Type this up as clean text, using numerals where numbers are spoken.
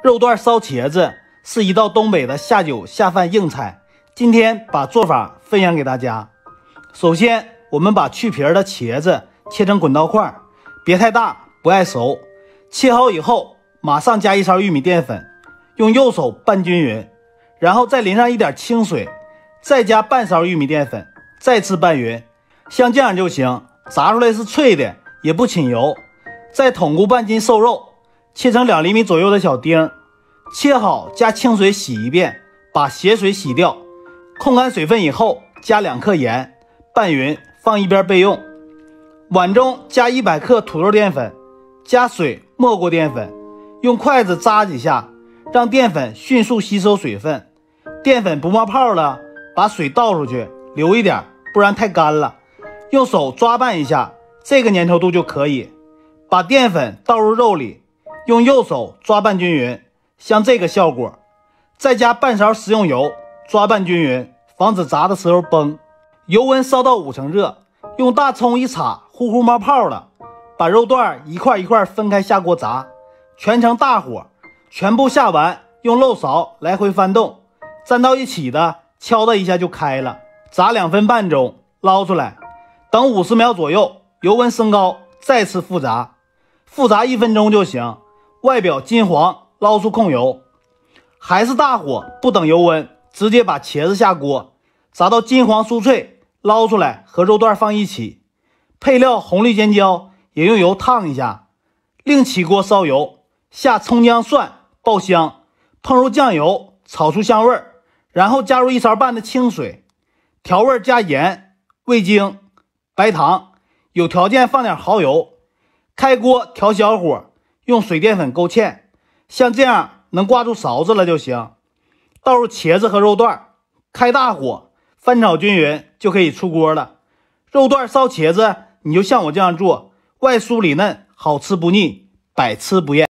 肉段烧茄子是一道东北的下酒下饭硬菜，今天把做法分享给大家。首先，我们把去皮的茄子切成滚刀块，别太大，不爱熟。切好以后，马上加一勺玉米淀粉，用右手拌均匀，然后再淋上一点清水，再加半勺玉米淀粉，再次拌匀，像这样就行。炸出来是脆的，也不侵油。再捅咕半斤瘦肉，切成2厘米左右的小丁，切好加清水洗一遍，把血水洗掉，控干水分以后，加2克盐，拌匀，放一边备用。碗中加100克土豆淀粉，加水没过淀粉，用筷子扎几下，让淀粉迅速吸收水分。淀粉不冒泡了，把水倒出去，留一点，不然太干了。用手抓拌一下，这个粘稠度就可以。把淀粉倒入肉里，用右手抓拌均匀，像这个效果。再加半勺食用油，抓拌均匀，防止炸的时候崩。油温烧到5成热，用大葱一插，呼呼冒泡了。把肉段一块一块分开下锅炸，全程大火，全部下完，用漏勺来回翻动，粘到一起的敲它一下就开了。炸2分半钟，捞出来，等50秒左右，油温升高，再次复炸。复炸1分钟就行，外表金黄，捞出控油。还是大火，不等油温，直接把茄子下锅，炸到金黄酥脆，捞出来和肉段放一起。配料红绿尖椒也用油烫一下，另起锅烧油，下葱姜蒜爆香，烹入酱油，炒出香味，然后加入1勺半的清水，调味加盐、味精、白糖，有条件放点蚝油。开锅调小火，用水淀粉勾芡，像这样能挂住勺子了就行。倒入茄子和肉段，开大火翻炒均匀就可以出锅了。肉段烧茄子，你就像我这样做，外酥里嫩，好吃不腻，百吃不厌。